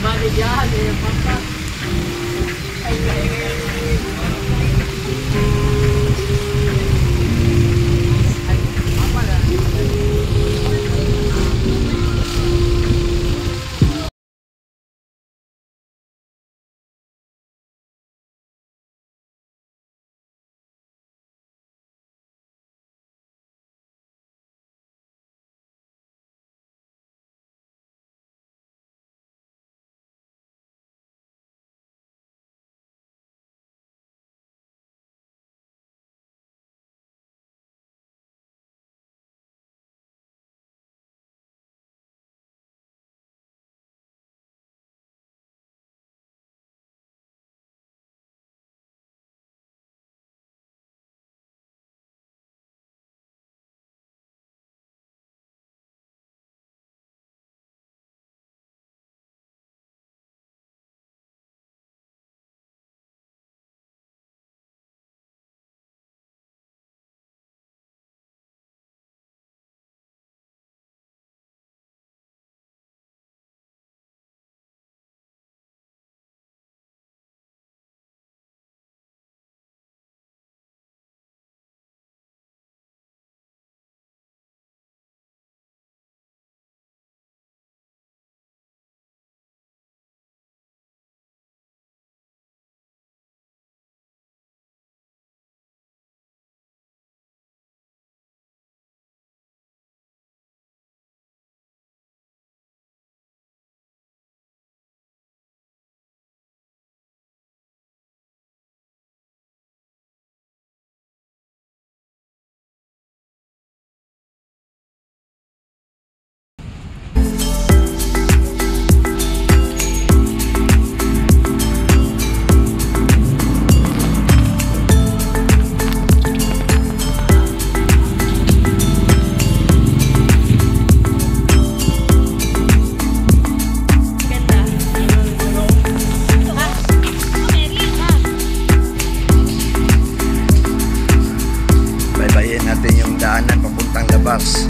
labas.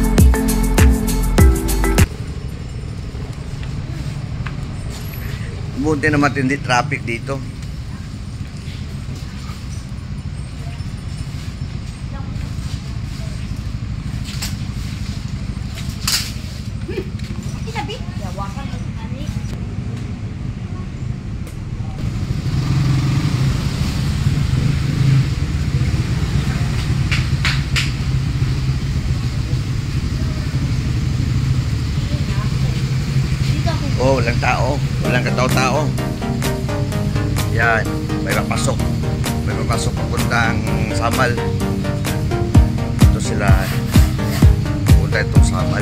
Buti na matindi traffic dito. Oh, walang tao. Walang katao-tao. Yan. May papasok. May papasok papuntang Samal. Ito sila. Punta itong Samal.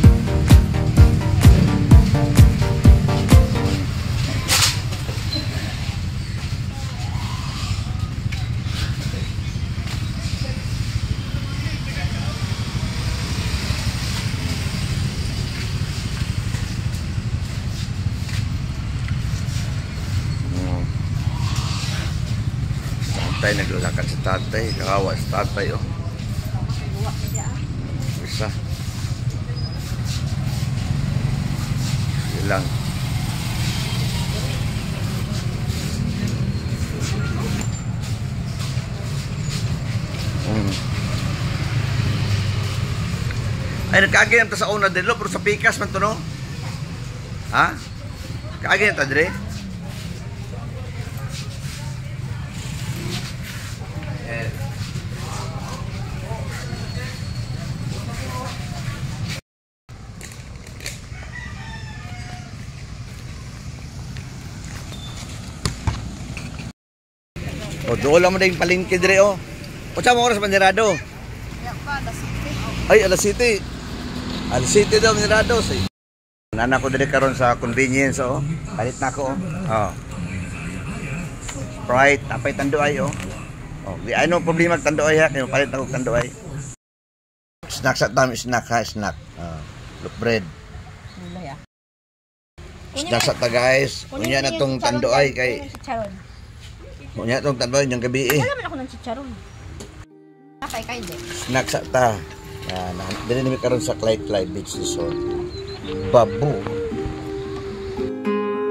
Tatay, naglalakad si tatay. Kawawa si tatay, oh. Isa. Ilang. Ay, nagkagyan ta sa una din, lo. Pero sa pikas man to, no? Ha? Kagyan ta, dire? O, doon lang mo na yung palengke dire, oh. O, saan mo oras manirado? Ay, alas 7. Alas 7 daw manirado. Nana ko dire karon sa convenience, oh. Palit na ako, oh. Oh. Sprite, napay tanduay, oh. Oh, ano problema tanduay, ha? Kaya palit ako tanduay. Snack sa tami, snack, ha? Snack. Look bread. Snack sa ta, guys. Kunya na tong tanduay kay... Kunya itong tanduay yung gabi, eh. Wala man ako ng chicharon. Kapay kayo, din. Snack sa ta. Dili nimi karon sa Clyde Beach Resort. Babu.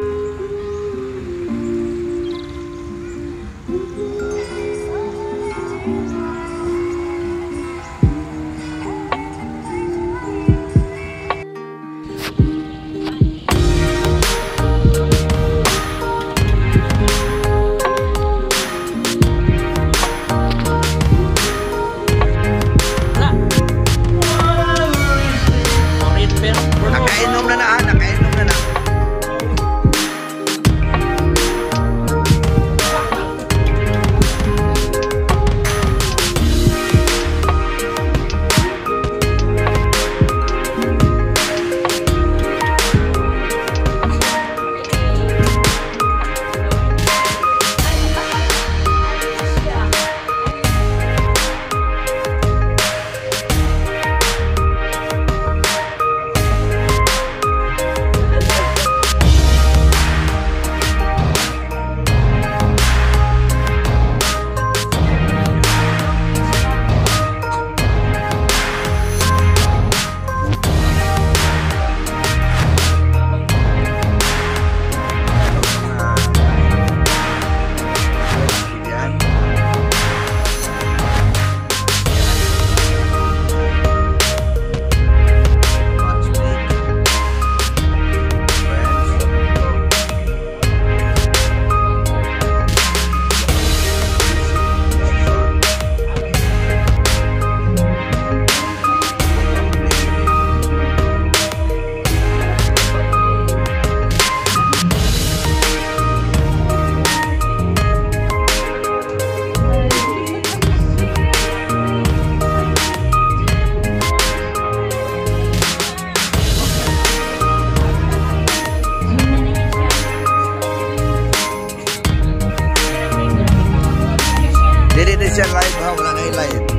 siya live ha, wala na live.